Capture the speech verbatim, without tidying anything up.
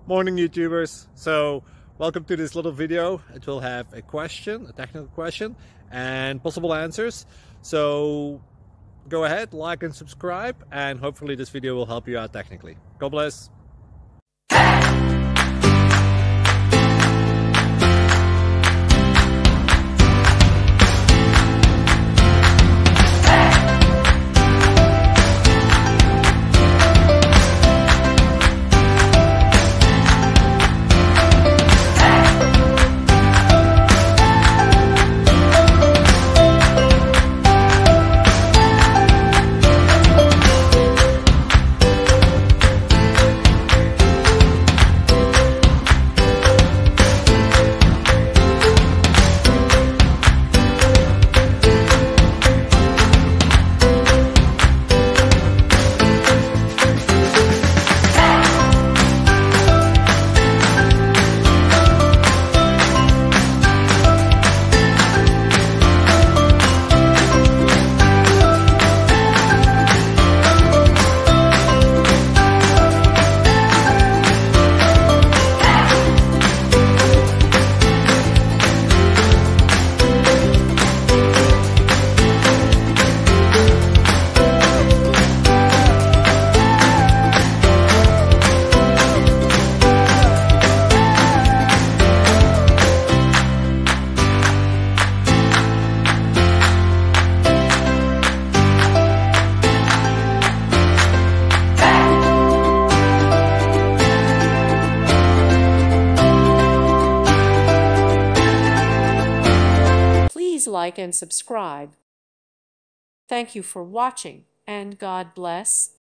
Morning YouTubers. So welcome to this little video. It will have a question, a technical question, and possible answers. So go ahead, like and subscribe, and hopefully this video will help you out technically. God bless. Please like and subscribe. Thank you for watching, and God bless.